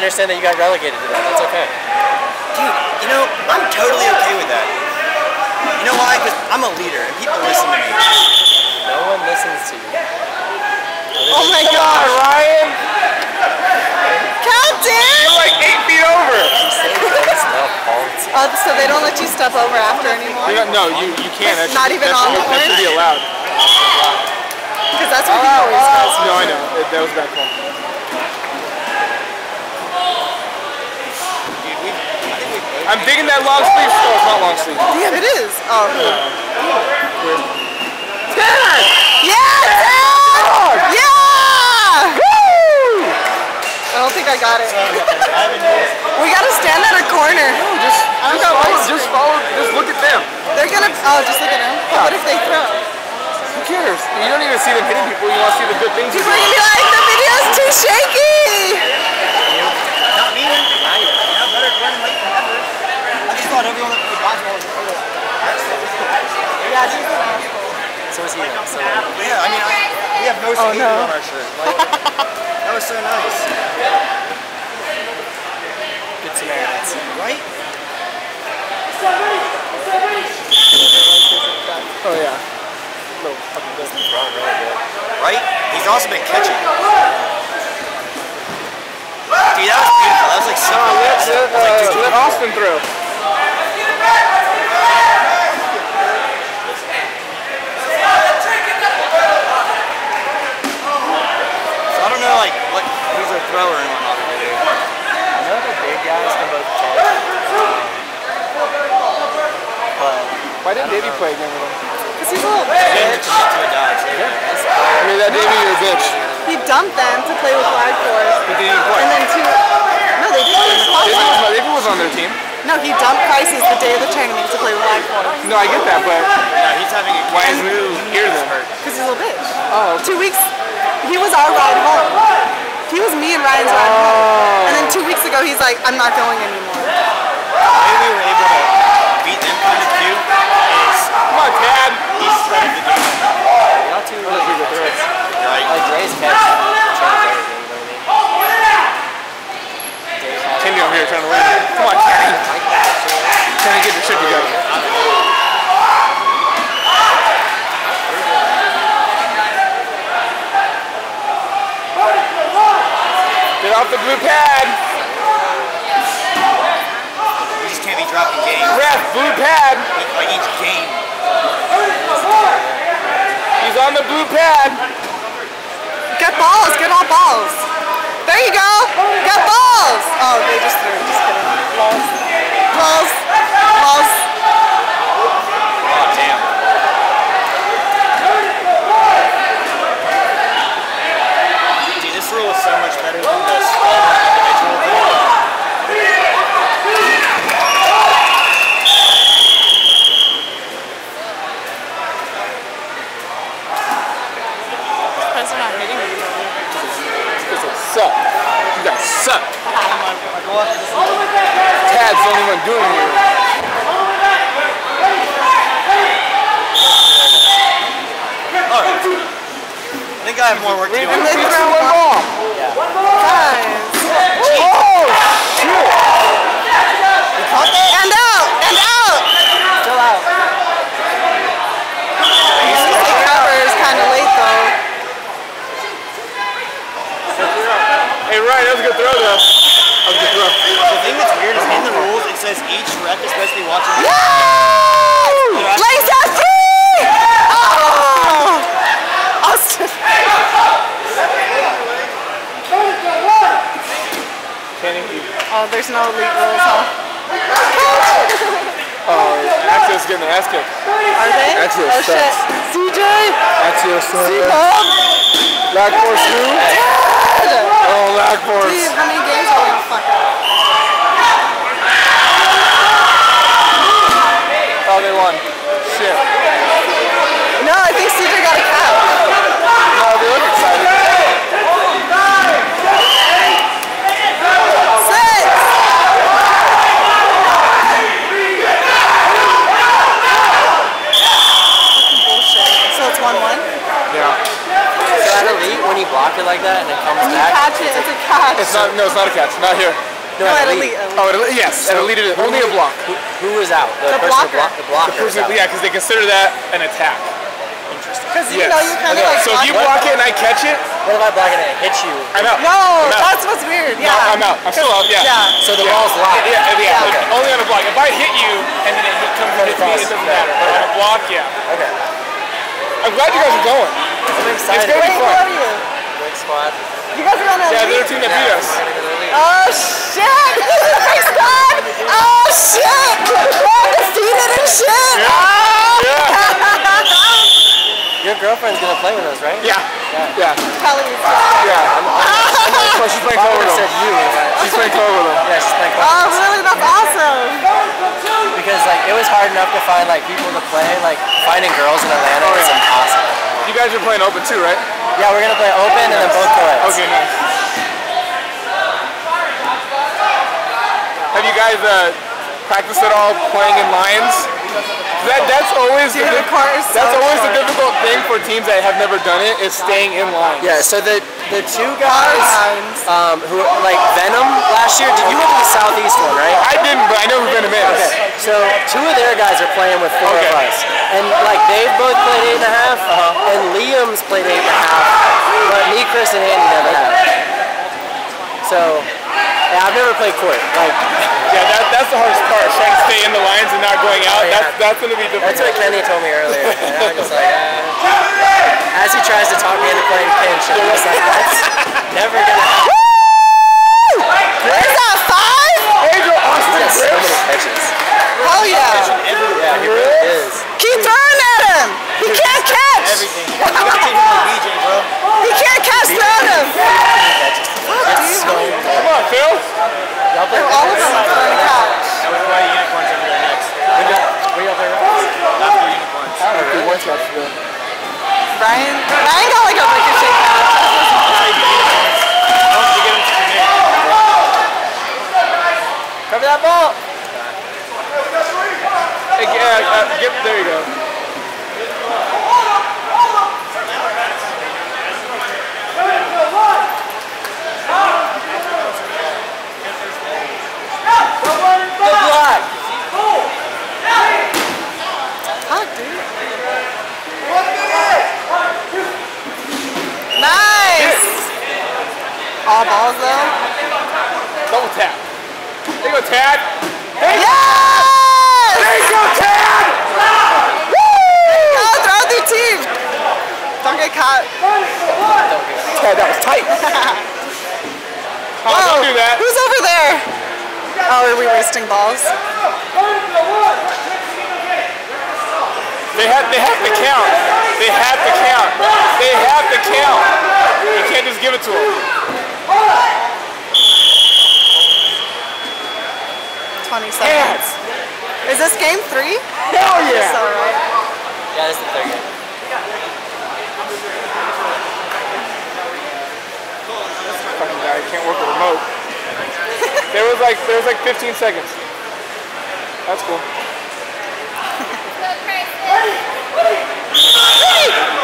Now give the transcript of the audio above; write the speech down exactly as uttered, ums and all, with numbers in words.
understand that you got relegated to that. That's okay. Dude, you know, I'm totally okay with that. You know why? Because I'm a leader and people listen to me. No one listens to you. Oh my God, Ryan! Count, dude! You're like eight feet over! Oh, so they don't let you step over after anymore? Don't, no, you, you can't. That Not should, even that on should, the that horn? should be allowed. Because that's what he always does. No, I know. It, that was a bad call. I'm digging that long sleeve. Oh, it's not long sleeve. Damn, it is. Oh, Weird. Dad! Yeah, Dad! Yeah! Woo! I don't think I got it. We gotta stand at a corner. No, just, just follow, just follow, just look at them. They're gonna, oh, just look at them. Yeah. What if they throw? Who cares? You don't even see them hitting people, you want to see the good things. People are gonna be like, the video's too shaky! Not me. Yeah, better run late than ever. I just thought everyone that played basketball was a photo. Yeah, she's an asshole. So is he. So, Yeah, I mean, I, we have no Oh, skater no. on our shirt. Like, that was so nice. good Samaritans. Right? Oh yeah. No, fucking good. Right? He's also been catching. Dude, that was beautiful. That was like so Uh, let, good. let, uh, let Austin throw. So I don't know, like, what, who's a thrower and whatnot over there. I know the big guys can both catch. But Why didn't Davey play again with him? Because he's a little Change bitch. it to a dodge. I mean, that Davey, you're a bitch. He dumped them to play with Flag Force. But they didn't play. And then two, no, they didn't. Davey was, Davey was on their team. No, he dumped Crisis the day of the tournament to play with Flag Force. No, I get that, but Yeah, he's having a why isn't he here then? Because he's a little bitch. Oh, Two weeks, he was our ride home. He was me and Ryan's ride home. And then two weeks ago, he's like, I'm not going anymore. The way we were able to beat them kind of cute is come on, Tad. he started the game. not too really good throws. Right? Like Ray's catch change everything, you know what I mean? Kenny over here trying to win. Come on, Kenny. Kenny, get your shit together. Get off the blue pad. We just can't be dropping games. Ref, blue pad. Like each game. He's on the blue pad. Get balls, get all balls. There you go. Get balls. Oh, they just threw it. Just kidding. Balls. Balls. Balls. Oh, damn. Dude, this rule is so much better than this individual thing. Because they're not hitting me. Because it suck. You guys suck. Tad's the only one doing it. Alright. I think I have more work to do. And they Throw throw one ball. ball. Guys. Oh, shit. And out. And out. Still out. He covers kind of late though. Hey, Ryan, that was a good throw, though. That was a good throw. The thing that's weird is in the rules it says each rep is supposed to be watching. Woo! Lace up three! Oh! Austin. Kenny. Oh, there's no elite rules, huh? Oh, Axios getting the ass kicked. Are they? Axios Oh shit. sucks. C J! Axios sucks. C-Pub! Black Force who? Oh, Black Force. Dude, how many games are we gonna fuck up? Oh, they won. Shit. No, I think C J got a cap. No, they look excited. Six! Bullshit. So it's one one? Yeah. So at elite, when you block it like that and it comes You back. catch it, it's a catch. It's not. No, it's not a catch. Not here. No, at at elite. elite. Oh, at elite, yes. At elite, it is only a block. Who, who is out? The person blocker. Block, the blocker. The is person, out. yeah, because they consider that an attack. Because you Yes. know you kind of Okay, like. So if you block- block it and I catch it, What if I block it and it hits you? I'm out. No, I'm out. that's what's weird. Yeah. No, I'm out. I'm still out. Yeah. Yeah. So the Yeah. ball's live. Yeah, yeah, yeah. Okay. Like, only on a block. If I hit you and then it hit, comes and hits me, it doesn't matter. But on a block, yeah. Okay. I'm glad you guys are going. I'm It's excited. gonna Wait, be who fun. are you? Big squad. You guys are on Yeah, elite? they're the team that beat us. We're gonna go to the league. Oh shit! Big squad! Oh shit! We're undefeated and shit! Yeah. Oh. Your girlfriend's gonna play with us, right? Yeah. Yeah. Kelly. Yeah. I'm, I'm, she's playing I co would with have said them. you. but- She's playing co with them. Yeah, she's playing. Oh really? That's awesome! Because like it was hard enough to find like people to play. Like finding girls in Atlanta Oh, is yeah. impossible. You guys are playing open too, right? Yeah, we're gonna play open and then both co-eds. Okay, nice. Have you guys uh, practiced at all playing in lines? That that's always Dude, the, the court is so that's always the short. difficult thing for teams that have never done it is staying in line. Yeah. So the the two guys um, who like Venom last year. Did you went to the Southeast one, right? I didn't, but I know who Venom is. Okay, so two of their guys are playing with four Okay. of us. And like they've both played eight and a half, uh-huh. and Liam's played eight and a half, but me, Chris, and Andy never have. So, yeah, I've never played court. Like, Yeah, that, that's the hardest part, trying to stay in the lines and not going out. Oh, yeah. That's that's gonna be difficult. that's what Kenny told me earlier. And I'm just like, uh, as he tries to talk me into playing pinch, I'm just like, that's never gonna happen. Where's that five? Angel Austin He has so Griffin. many pitches. Hell yeah! Yeah, he really is. Keep throwing at him! He can't catch! Everything. You gotta take him like B J, bro. He can't catch throwing him! It's so good. Come on, Phil. Y'all play All of them are throwing a catch. That was why unicorns over there next. Where y'all play rounds? Not for unicorns. Good one shot for Phil. Ryan, Ryan got like a ricochet catch. Once you get him to commit. Cover that ball. Hey, yeah, uh, get, there you go. Good block. Fuck, dude. Nice! All balls though. Double tap. There you go, Tad. There you Yes! There you go, Tad. Woo! Oh, throw through team. Don't get caught. Tad, that was tight. Oh, don't do that. Who's over there? Oh, are we wasting balls? They have, they have to count. They have to count. They have to count. You can't just give it to them. twenty seconds. Is this game three? Hell yeah. So, right? Yeah, this is the third game. Fucking guy can't work a remote. There was like there was like fifteen seconds. That's cool. Hey!